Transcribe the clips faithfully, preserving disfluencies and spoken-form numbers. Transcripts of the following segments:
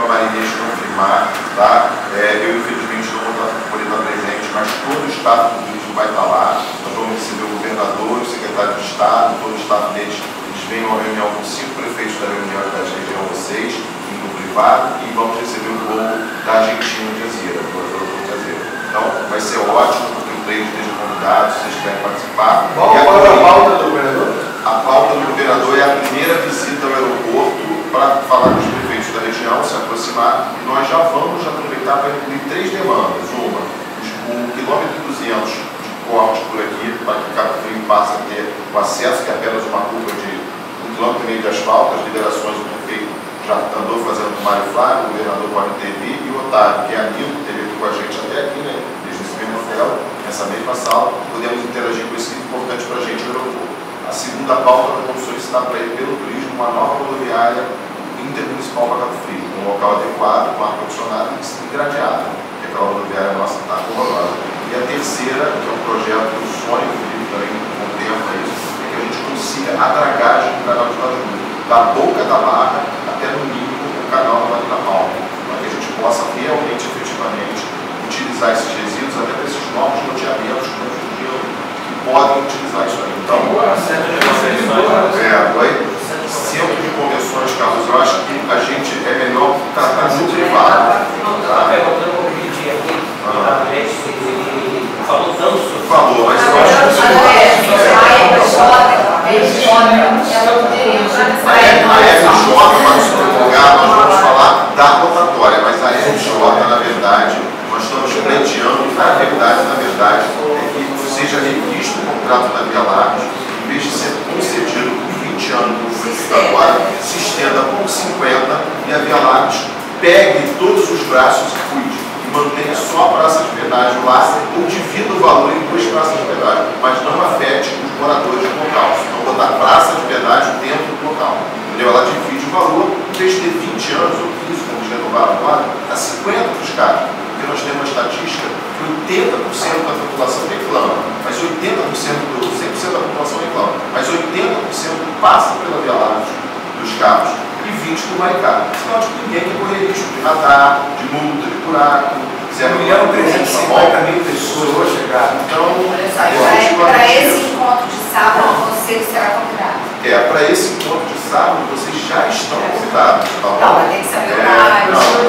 com a Marinês confirmar, tá? É, eu infelizmente não vou poder estar presente, mas todo o staff do turismo vai estar lá. Nós vamos receber o governador, o secretário de Estado, todo o staff deles. Eles vêm a uma reunião com cinco prefeitos da reunião da região vocês, no privado, e vamos receber o voo da Argentina de Jazeera, do aeroporto de Jazeera. Então vai ser ótimo, porque o treino esteja convidado, se vocês quiserem participar. Qual é a pauta do governador? A pauta do governador é a primeira visita ao aeroporto para falar com os prefeitos da região, se aproximar, e nós já vamos aproveitar para incluir três demandas. Uma, o quilômetro duzentos de corte por aqui, para que Cabo Frio passe a ter o acesso, que é apenas uma curva de um quilômetro e meio de asfalto. As liderações do prefeito já andou fazendo com o Mário Flávio, o governador pode intervir, e o Otávio, que é amigo, que teve aqui com a gente até aqui, né, desde esse mesmo hotel, nessa mesma sala, podemos interagir com esse importante para a gente no aeroporto. A segunda pauta, nós vamos solicitar para ele, pelo turismo, uma nova rodoviária intermunicipal para Cabo Frio, um local adequado, com ar-condicionado e gradeado, porque aquela rodoviária nossa está horrorosa. E a terceira, que é um projeto que o sonho do Felipe também contempla isso, é que a gente consiga a dragagem do canal de Itajaí, da boca da barra até no mínimo o canal do Vale da Palma, para que a gente possa realmente, efetivamente, utilizar esses resíduos até para esses novos loteamentos que não podiam, que podem utilizar isso aí. Então, é, oi? Centro de convenções, Carlos, eu acho que a gente é melhor tratar no privado. Falou tanto sobre Falou, mas eu acho que a F J, para nos prolongar, nós vamos falar da rotatória, mas a F J, na verdade, nós estamos pleiteando, na verdade, na verdade, é que seja revisto o contrato da Via Láctea, em vez de ser concedido por vinte anos no prefeito agora, se estenda por cinquenta e a Via Láctea pegue todos os braços e cuide. Mantenha só a praça de pedágio lá, ou divida o valor em duas praças de pedágio, mas não afete os moradores do local. Então, botar praça de pedágio dentro do local. Entendeu? Ela divide o valor, em vez de ter vinte anos ou quinze, como eles renovaram agora, a cinquenta para os caras. Porque nós temos uma estatística que oitenta por cento da população reclama, mas oitenta por cento, do, cem por cento da população reclama, mas oitenta por cento passa pela Via Láctea dos carros. E vinte por Maricá. Senão, tipo, ninguém quer correr risco de radar, de multa, de buraco. um milhão trezentos e cinquenta mil pessoas vão chegar. Então, para esse encontro de sábado, você será convidado. É, para esse encontro de sábado, vocês já estão convidados. Tá bom? Não, vai ter que saber o é, horário.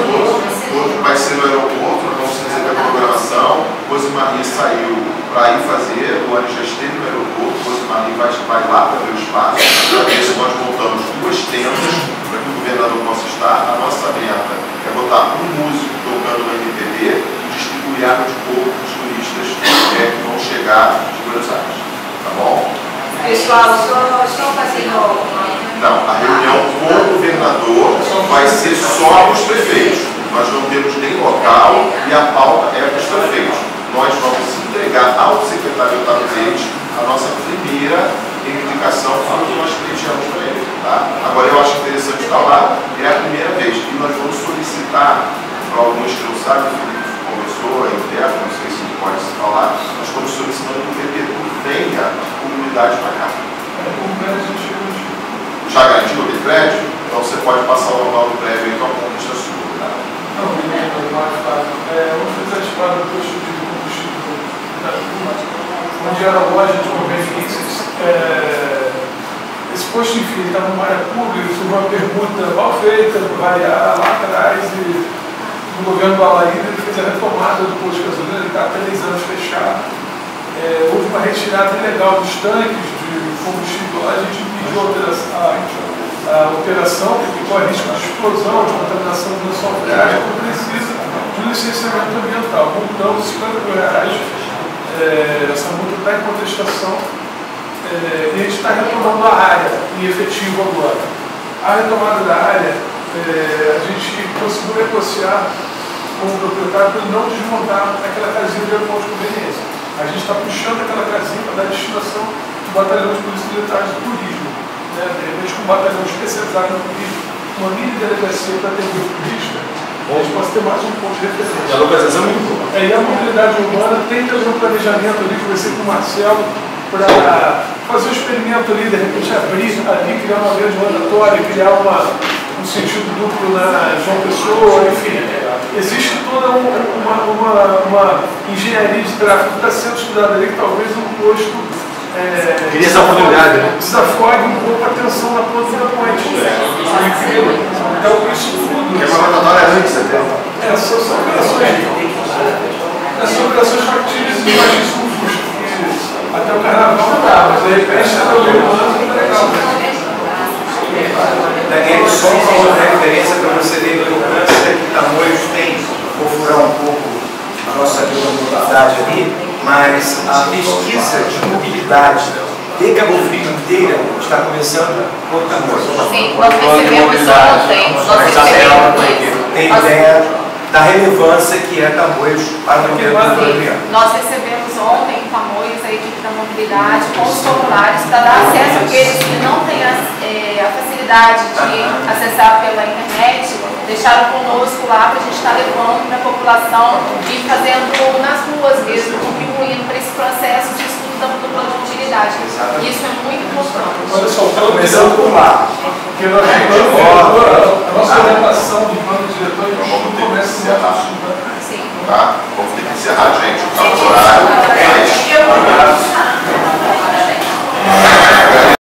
Não, vai ser no aeroporto, nós vamos fazer a programação. Rosemarie saiu para ir fazer, o Ani já esteve no aeroporto, Rosemarie vai, vai lá para ver o espaço. Para ver se nós montamos duas tendas para que o governador possa estar. A nossa meta é botar um músico tocando no M P B e distribuir água de coco para os turistas é, que vão chegar de Buenos Aires. Tá bom? Pessoal, estão fazendo... Não, a reunião com o governador vai ser só os prefeitos. Nós não temos nem local e a pauta é dos prefeitos. Nós vamos entregar ao secretário Otávio Leite a nossa primeira reivindicação, falando que nós pleiteamos para ele. Tá? Agora, eu acho interessante estar lá, é a primeira vez que nós vamos solicitar, para alguns que não sabem, o Felipe conversou, é interno, não sei se pode se falar, nós estamos solicitando que o V P T venha a comunidade para cá. Já garantiu aquele prédio? Então você pode passar o local do prédio aí com a conquista sua. Tá? Não, não é mais fácil. Vamos fazer a espada do posto de combustível da Juba, onde era a loja de conveniências. É, esse posto, enfim, estava numa área pública, foi uma pergunta mal feita, para variar lá atrás, e no governo do Alaída ele fez a retomada do posto de gasolina, ele está há três anos fechado. É, houve uma retirada ilegal dos tanques de combustível lá, a gente impediu a operação, a, a operação porque corre risco de explosão, de contaminação do lençol freático, precisa de um licenciamento ambiental. Multamos cinquenta mil reais, é, essa multa está em contestação, é, e a gente está retomando a área em efetivo agora. A retomada da área, é, a gente conseguiu negociar com o proprietário para ele não desmontar aquela casinha de aeroporto de conveniência. A gente está puxando aquela casinha para dar destinação do batalhão de polícia militar de turismo. Né? De repente, com um batalhão especializado no turismo, uma mini delegacia para atender o turista, a gente pode ter mais um ponto de referência. A localização é muito boa. É, e a mobilidade urbana tem também um planejamento ali, conversei com o Marcelo, para fazer um experimento ali, de repente abrir ali, criar uma grande rotatória, criar uma, no sentido duplo na João Pessoa, enfim. Existe toda uma, uma, uma engenharia de tráfego que está sendo estudada ali, que talvez um posto é, queria essa oportunidade, né? desafogue um pouco a atenção na ponta da ponte. Então, isso tudo. Que é uma rotatória antes até. É, são, são operações. São operações factíveis e baixíssimo custo. Até o carnaval não dá, mas de repente está no meio do ano, não é legal. Daniel, só uma referência para você ver a importância que Tamoios tem, vou furar um pouco a nossa mobilidade ali, mas a pesquisa de mobilidade de Cabo Frio inteira está começando por Tamoios. Sim, nós recebemos ontem, nós recebemos. Tem ideia da relevância que é Tamoios para o governo brasileiro. Nós recebemos ontem em Tamoios a equipe da mobilidade com os formulários para dar acesso àqueles que não têm a, é, a facilidade de acessar pela internet, deixaram conosco lá para a gente estar levando para a população e fazendo nas ruas mesmo, contribuindo para esse processo de estudo do plano de utilidade. Isso é muito importante. Olha só, pelo Começando por lá. Porque nós a nossa orientação de plano diretor é Vamos que ter que começa encerrar. Sim. Tá? Vamos ter que encerrar, gente. Tá no horário. Eu